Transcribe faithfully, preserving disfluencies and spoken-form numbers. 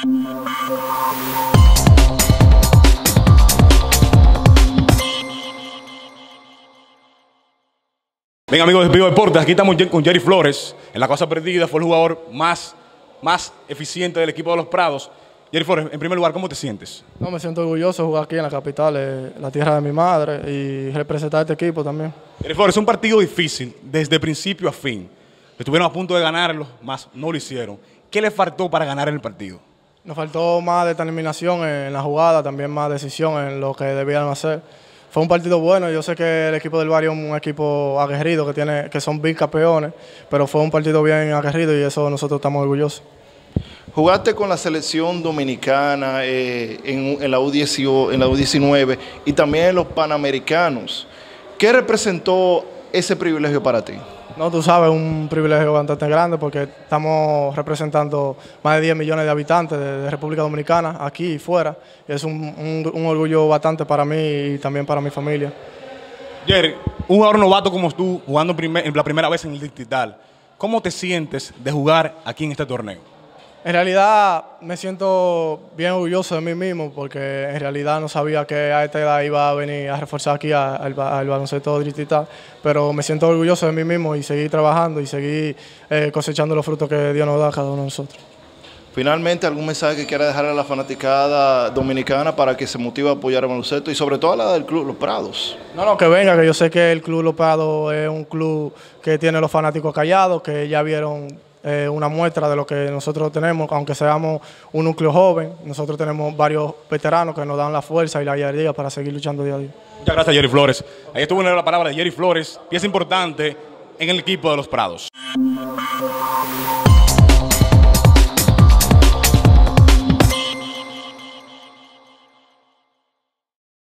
Bien, amigos de Vivo Deportes, aquí estamos con Jerry Flores. En la cosa perdida fue el jugador más, más eficiente del equipo de los Prados. Jerry Flores, en primer lugar, ¿cómo te sientes? No, me siento orgulloso de jugar aquí en la capital, eh, la tierra de mi madre, y representar a este equipo también. Jerry Flores, es un partido difícil desde principio a fin. Estuvieron a punto de ganarlo, más no lo hicieron. ¿Qué le faltó para ganar el partido? Nos faltó más determinación en la jugada, también más decisión en lo que debían hacer. Fue un partido bueno, yo sé que el equipo del barrio es un equipo aguerrido, que, tiene, que son bicampeones, pero fue un partido bien aguerrido y eso nosotros estamos orgullosos. Jugaste con la selección dominicana eh, en, en, la U diecinueve y también en los Panamericanos. ¿Qué representó ese privilegio para ti? No, tú sabes, un privilegio bastante grande porque estamos representando más de diez millones de habitantes de, de República Dominicana, aquí y fuera. Y es un, un, un orgullo bastante para mí y también para mi familia. Jerry, un jugador novato como tú, jugando primer, la primera vez en el distrital, ¿cómo te sientes de jugar aquí en este torneo? En realidad me siento bien orgulloso de mí mismo porque en realidad no sabía que a esta edad iba a venir a reforzar aquí al, al baloncesto distrital, pero me siento orgulloso de mí mismo y seguir trabajando y seguir eh, cosechando los frutos que Dios nos da a cada uno de nosotros. Finalmente, ¿algún mensaje que quiera dejar a la fanaticada dominicana para que se motive a apoyar el baloncesto y sobre todo a la del Club Los Prados? No, no, que venga, que yo sé que el Club Los Prados es un club que tiene los fanáticos callados, que ya vieron Eh, una muestra de lo que nosotros tenemos, aunque seamos un núcleo joven, nosotros tenemos varios veteranos que nos dan la fuerza y la guía para seguir luchando día a día. Muchas gracias, Jerry Flores. Ahí estuvo la palabra de Jerry Flores, pieza importante en el equipo de los Prados.